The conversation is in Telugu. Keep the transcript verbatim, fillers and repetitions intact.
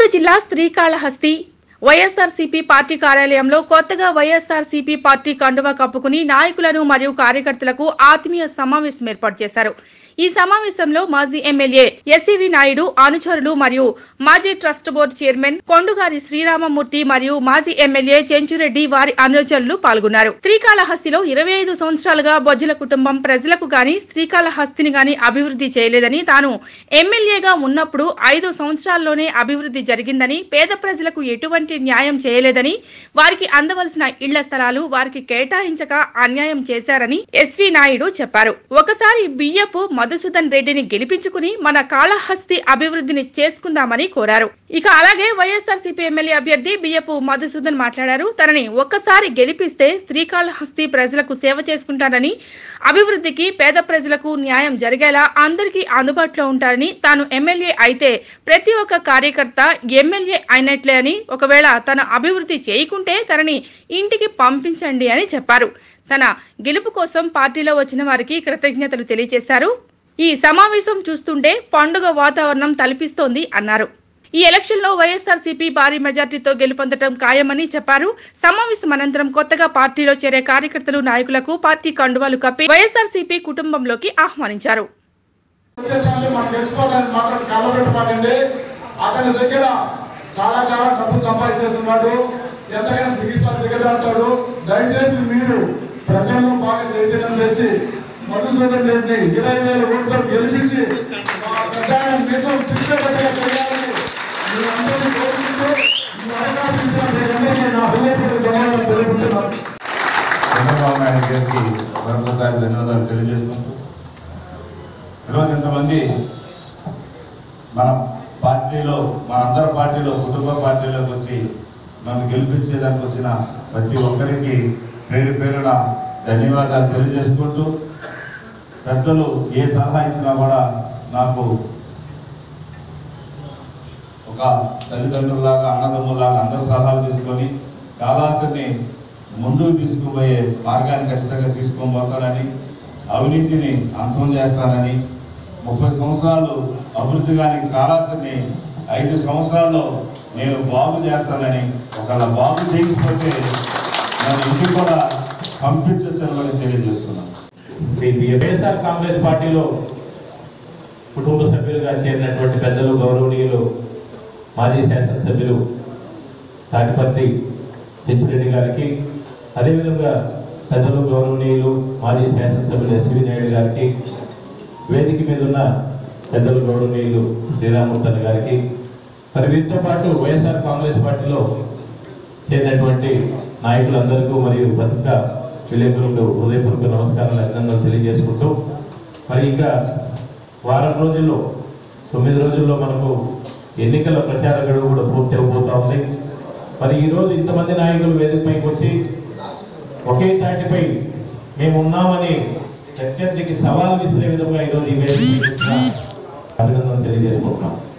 జిల్లా శ్రీకాళహస్తి వైఎస్ఆర్సీపీ పార్టీ కార్యాలయంలో కొత్తగా వైఎస్ఆర్సీపీ పార్టీ కండువా కప్పుకుని నాయకులను మరియు కార్యకర్తలకు ఆత్మీయ సమావేశం ఏర్పాటు చేశారు. ఈ సమావేశంలో మాజీ ఎమ్మెల్యే ఎస్సీవీ నాయుడు అనుచరులు మరియు మాజీ trust board chairman Kondugari Sriramamurthy మరియు మాజీ ఎమ్మెల్యే చెంచురెడ్డి వారి అనుచరులు పాల్గొన్నారు. శ్రీకాళహస్తిలో ఇరవై ఐదు సంవత్సరాలుగా బొజ్జల కుటుంబం ప్రజలకు గాని శ్రీకాళహస్తిని గాని అభివృద్ధి చేయలేదని, తాను ఎమ్మెల్యేగా ఉన్నప్పుడు ఐదు సంవత్సరాల్లోనే అభివృద్ధి జరిగిందని, పేద ప్రజలకు ఎటువంటి న్యాయం చేయలేదని, వారికి అందవలసిన ఇళ్ల స్థలాలు వారికి కేటాయించక అన్యాయం చేశారని ఎస్వీ నాయుడు చెప్పారు. ఒకసారి బియ్యపు మధుసూదన్ రెడ్డిని గెలిపించుకుని మన కాళహస్తి అభివృద్ధిని చేసుకుందామని కోరారు. ఇక అలాగే వైఎస్ఆర్సీపీ ఎమ్మెల్యే అభ్యర్థి బియ్యపు మధుసూదన్ మాట్లాడారు. తనని ఒక్కసారి గెలిపిస్తే శ్రీకాళహస్తి ప్రజలకు సేవ చేసుకుంటానని, అభివృద్ధికి పేద ప్రజలకు న్యాయం జరిగేలా అందరికీ అందుబాటులో ఉంటారని, తాను ఎమ్మెల్యే అయితే ప్రతి ఒక్క కార్యకర్త ఎమ్మెల్యే అయినట్లే అని, ఒకవేళ తన అభివృద్ధి చేయకుంటే తనని ఇంటికి పంపించండి అని చెప్పారు. తన గెలుపు కోసం పార్టీలో వచ్చిన వారికి కృతజ్ఞతలు తెలియజేశారు. ఈ సమావేశం చూస్తుంటే పండుగ వాతావరణం తలపిస్తోంది అన్నారు. ఈ ఎలక్షన్ లో వైఎస్ఆర్సీపీ భారీ మెజార్టీతో గెలుపొందడం ఖాయమని చెప్పారు. సమావేశం అనంతరం కొత్తగా పార్టీలో చేరే కార్యకర్తలు, నాయకులకు పార్టీ కండువాలు కప్పి వైఎస్ఆర్సీపీ కుటుంబంలోకి ఆహ్వానించారు. దయచేసి మీరు ప్రజలను బాగా చైతన్యం తెచ్చి మధుసూదన్ రెడ్డిని ఇరవై వేల ఓట్లకు గెలిపించి చంద్రబాబు నాయుడు గారికి మరొకసారి ధన్యవాదాలు తెలియజేసుకుంటూ, ఈరోజు ఇంతమంది మన పార్టీలో మనందరి పార్టీలో కుటుంబ పార్టీలోకి వచ్చి నన్ను గెలిపించేదానికి వచ్చిన ప్రతి ఒక్కరికి పేరు పేరున ధన్యవాదాలు తెలియజేసుకుంటూ, పెద్దలు ఏ సలహా ఇచ్చినా కూడా నాకు ఒక తల్లిదండ్రులాగా, అన్నదమ్ములాగా అందరూ సలహాలు తీసుకొని కాళహస్తిని ముందుకు తీసుకుపోయే మార్గాన్ని ఖచ్చితంగా తీసుకొని పోతానని, అవినీతిని అంతం చేస్తానని, ముప్పై సంవత్సరాలు అభివృద్ధి కానీ కాళహస్తిని ఐదు సంవత్సరాల్లో నేను బాగు చేస్తానని, ఒకవేళ బాగు చేయకపోతే నన్ను ఇంటికి కూడా పంపించవచ్చని తెలియజేస్తున్నాను. వైఎస్ఆర్ కాంగ్రెస్ పార్టీలో కుటుంబ సభ్యులుగా చేరినటువంటి పెద్దలు, గౌరవనీయులు మాజీ శాసనసభ్యులు తాటిపర్తి చెంచురెడ్డి గారికి, అదేవిధంగా పెద్దలు, గౌరవనీయులు మాజీ శాసనసభ్యులు ఎస్వీ నాయుడు గారికి, వేదిక మీద ఉన్న పెద్దలు, గౌరవనీయులు శ్రీరామమూర్తి గారికి, మరి వీరితో పాటు వైఎస్ఆర్ కాంగ్రెస్ పార్టీలో చేరినటువంటి నాయకులందరికీ మరియు పత్రికా విలేకరులకు హృదయపూర్వక నమస్కారాలు, అభినందనలు తెలియజేసుకుంటూ, మరి ఇంకా వారం రోజుల్లో తొమ్మిది రోజుల్లో మనకు ఎన్నికల ప్రచార గడువు కూడా పూర్తి అయిపోతా ఉంది. మరి ఈరోజు ఇంతమంది నాయకులు వేదికపైకి వచ్చి ఒకే తాటిపై మేము ఉన్నామని ప్రత్యర్థికి సవాల్ విసిరే విధంగా ఈరోజు ఈ వేదిక అభినందనలు తెలియజేసుకుంటున్నాం.